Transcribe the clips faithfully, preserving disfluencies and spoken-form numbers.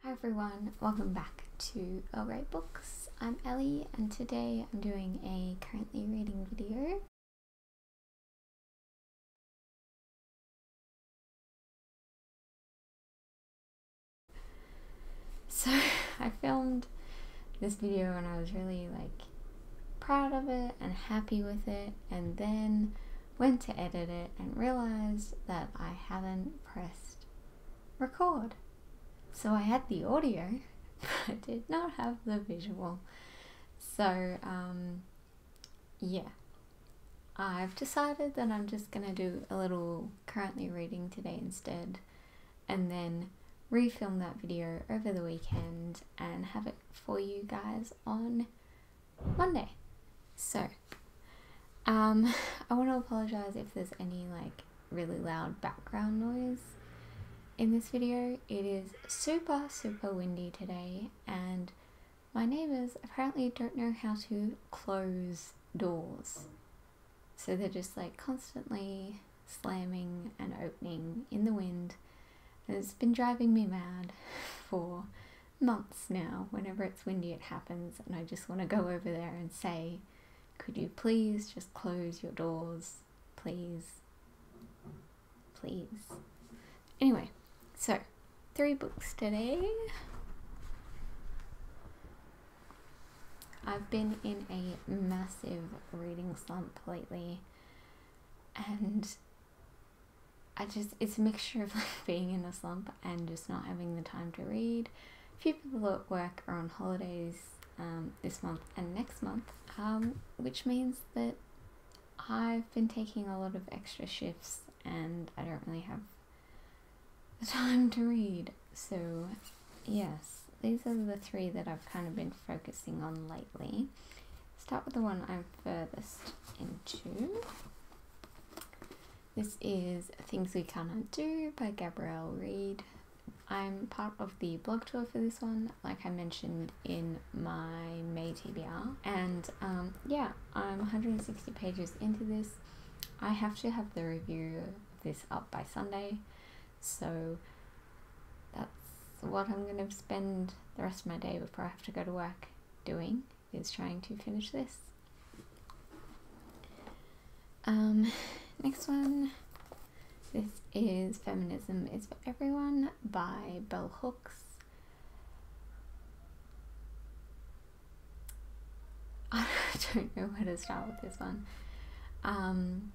Hi everyone, welcome back to Earl Grey Books. I'm Ellie and today I'm doing a currently reading video. So I filmed this video and I was really like proud of it and happy with it, and then went to edit it and realized that I haven't pressed record. So I had the audio, but I did not have the visual. So, um, yeah. I've decided that I'm just gonna do a little currently reading today instead, and then refilm that video over the weekend and have it for you guys on Monday. So, um, I want to apologize if there's any like really loud background noise in this video. It is super super windy today and my neighbours apparently don't know how to close doors, so they're just like constantly slamming and opening in the wind, and it's been driving me mad for months now. Whenever it's windy it happens and I just want to go over there and say, could you please just close your doors, please, please. Anyway, so, three books today. I've been in a massive reading slump lately, and I just, it's a mixture of like being in a slump and just not having the time to read. A few people at work are on holidays um, this month and next month, um, which means that I've been taking a lot of extra shifts and I don't really have the time to read. So yes, these are the three that I've kind of been focusing on lately. Start with the one I'm furthest into. This is Things We Cannot Do by Gabrielle Reed. I'm part of the blog tour for this one, like I mentioned in my May T B R, and um, yeah, I'm one hundred sixty pages into this. I have to have the review of this up by Sunday, so that's what I'm going to spend the rest of my day before I have to go to work doing, is trying to finish this. Um, next one, this is Feminism is for Everyone by Bell Hooks. I don't know where to start with this one. Um,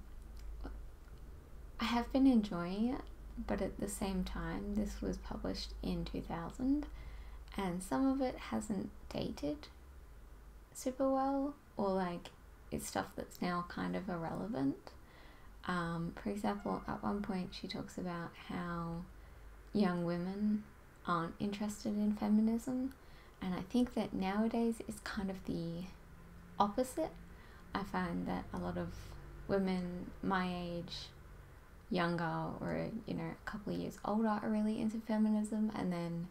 I have been enjoying it, but at the same time this was published in two thousand and some of it hasn't dated super well, or like it's stuff that's now kind of irrelevant. Um, for example, at one point she talks about how young women aren't interested in feminism, and I think that nowadays it's kind of the opposite. I find that a lot of women my age, younger, or you know a couple of years older, are really into feminism, and then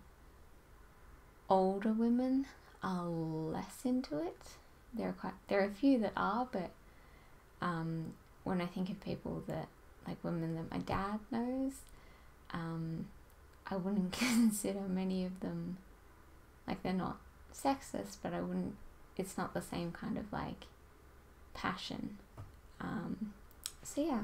older women are less into it. There are quite there are a few that are, but um, when I think of people that like women that my dad knows, um, I wouldn't consider many of them, like, they're not sexist, but I wouldn't. It's not the same kind of like passion. Um, so yeah.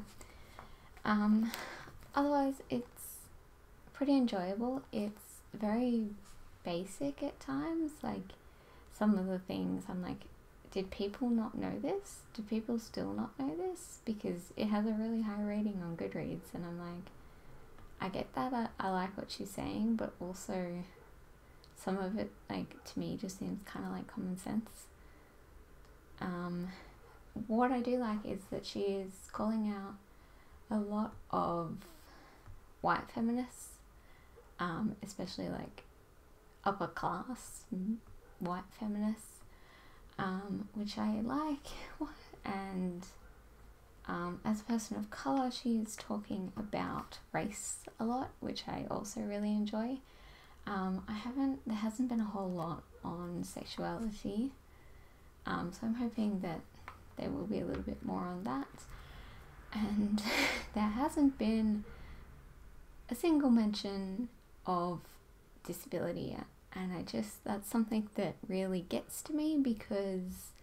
Um, otherwise it's pretty enjoyable. It's very basic at times, like some of the things I'm like, did people not know this? Do people still not know this? Because it has a really high rating on Goodreads, and I'm like, I get that, I, I like what she's saying, but also some of it, like, to me just seems kind of like common sense. Um, what I do like is that she is calling out a lot of white feminists, um, especially like upper class white feminists, um, which I like. And um, as a person of colour, she is talking about race a lot, which I also really enjoy. Um, I haven't, there hasn't been a whole lot on sexuality, um, so I'm hoping that there will be a little bit more on that. And there hasn't been a single mention of disability, and I just, that's something that really gets to me, because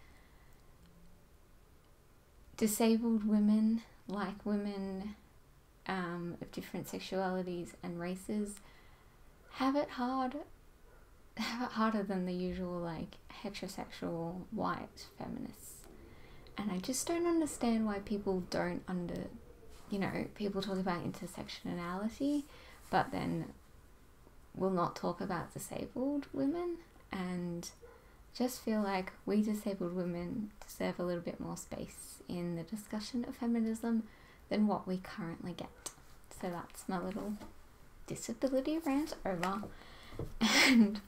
disabled women, like women um, of different sexualities and races, have it hard, have it harder than the usual like heterosexual white feminists. And I just don't understand why people don't under, you know, people talk about intersectionality, but then will not talk about disabled women, and just feel like we disabled women deserve a little bit more space in the discussion of feminism than what we currently get. So that's my little disability rant over, and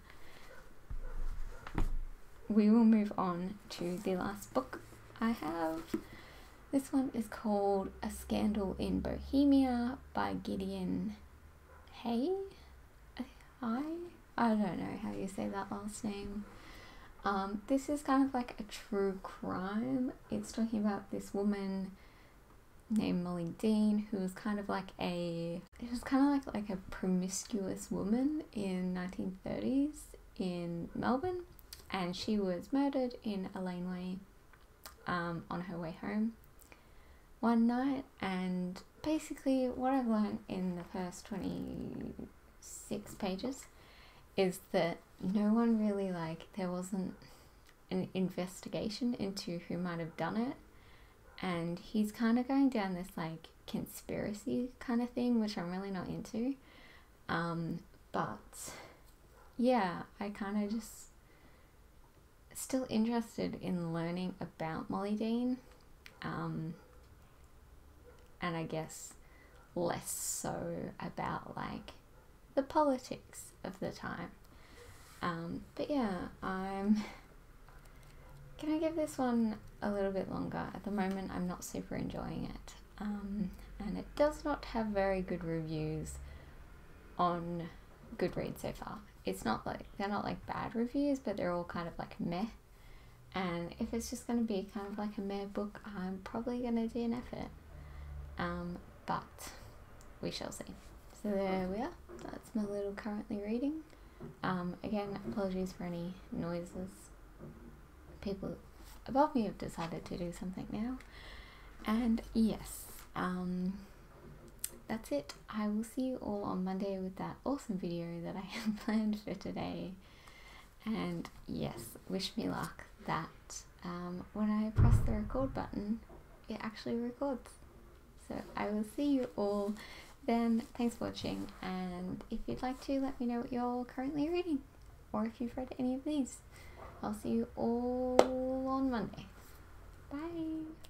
we will move on to the last book I have. This one is called A Scandal in Bohemia by Gideon Hay. Hi? I don't know how you say that last name. Um, this is kind of like a true crime. It's talking about this woman named Molly Dean, who was kind of like a, it was kind of like, like a promiscuous woman in nineteen thirties in Melbourne, and she was murdered in a laneway um, on her way home one night. And basically what I've learned in the first twenty-six pages is that no one really, like, there wasn't an investigation into who might have done it, and he's kind of going down this like conspiracy kind of thing, which I'm really not into, um, but yeah, I kind of just still interested in learning about Molly Dean, um, and I guess less so about like the politics of the time. Um, but yeah, I'm gonna give this one a little bit longer. At the moment, I'm not super enjoying it, um, and it does not have very good reviews on Goodreads so far. It's not like, they're not like bad reviews, but they're all kind of like meh. And if it's just gonna be kind of like a meh book, I'm probably gonna D N F it. Um, but we shall see. So there we are. That's my little currently reading. Um, again, apologies for any noises. People above me have decided to do something now. And yes, um, that's it. I will see you all on Monday with that awesome video that I have planned for today. And yes, wish me luck that um, when I press the record button, it actually records. So I will see you all then. Thanks for watching, and if you'd like to, let me know what you're currently reading, or if you've read any of these. I'll see you all on Monday. Bye!